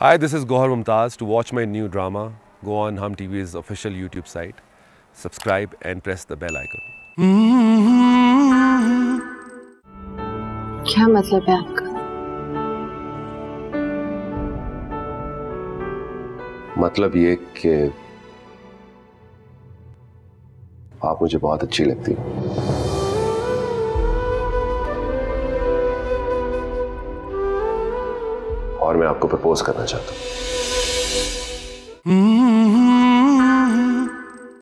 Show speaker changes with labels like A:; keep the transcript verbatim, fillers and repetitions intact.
A: Hi, this is Goher Mumtaz. To watch my new drama, go on Hum T V's official YouTube site, subscribe and press the bell icon.
B: क्या मतलब है आपका?
C: मतलब ये कि आप मुझे बहुत अच्छी लगती हो। और मैं आपको प्रपोज करना चाहता हूँ।